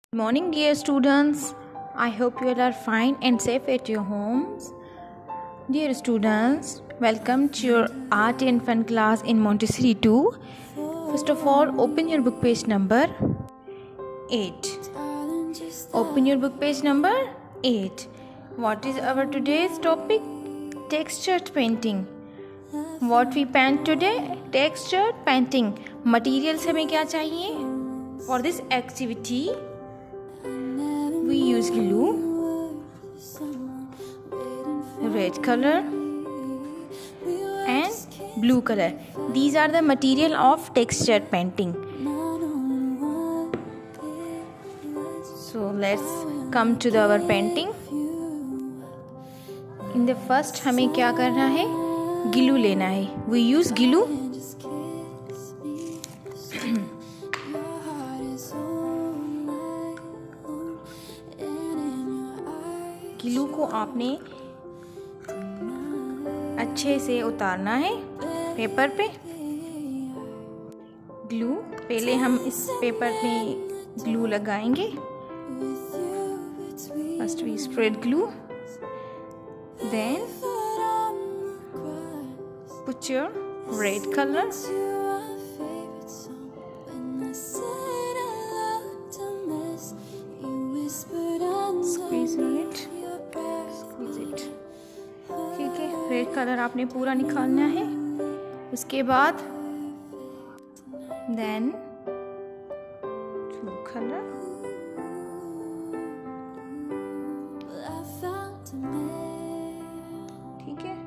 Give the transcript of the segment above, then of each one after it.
Good morning, dear students. I hope you all are fine and safe at your homes. Dear students, welcome to your art and fun class in Montessori 2. First of all, open your book page number 8. Open your book page number 8. What is our today's topic? Textured painting. What we paint today? Textured painting. Materials हमें क्या चाहिए? For this activity, we use glue, red color and blue color. These are the material of textured painting. So let's come to our painting. In the first हमें क्या करना है? glue लेना है. We use glue. Glue को आपने अच्छे से उतारना है पेपर पे. ग्लू पहले हम इस पेपर पे ग्लू लगाएंगे. First we spread glue, then put your red colour, squeeze it. ठीक है, रेड कलर आपने पूरा निकालना है. उसके बाद देन ब्लू कलर, ठीक है.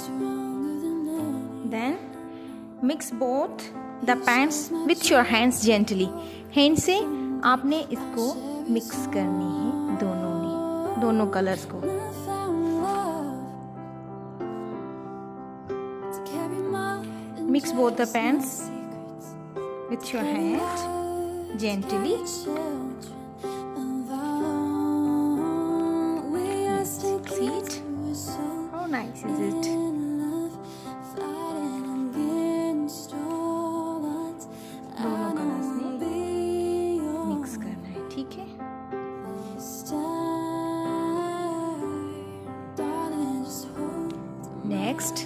Then mix both the paints with your hands gently. Hand से आपने इसको मिक्स करनी है दोनों कलर्स को. Mix both the pans with your hand gently. See it? How nice is it? दोनों कलर्स में मिक्स करना है, ठीक है. नेक्स्ट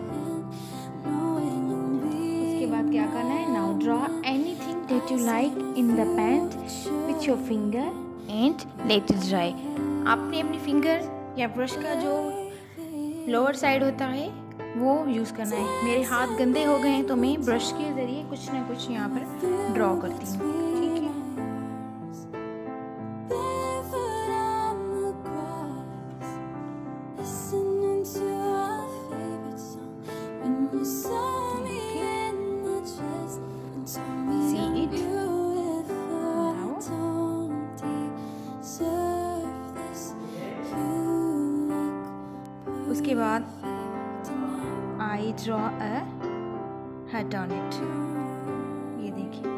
बाद क्या करना है? Now draw anything that you like in the paint with your finger and let it dry. आपने अपनी फिंगर या ब्रश का जो लोअर साइड होता है वो यूज़ करना है. मेरे हाथ गंदे हो गए हैं तो मैं ब्रश के ज़रिए कुछ ना कुछ यहाँ पर ड्रॉ करती हूँ, ठीक है. उसके बाद I draw a heart on it. ये देखिए.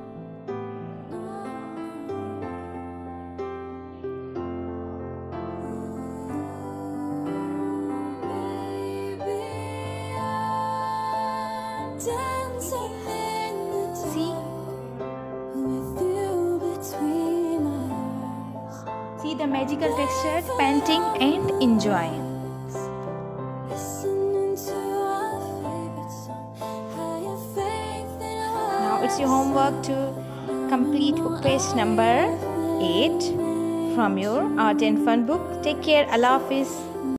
See the magical textured painting and enjoy. It's your homework to complete page number 8 from your art and fun book. Take care. Allah Hafiz.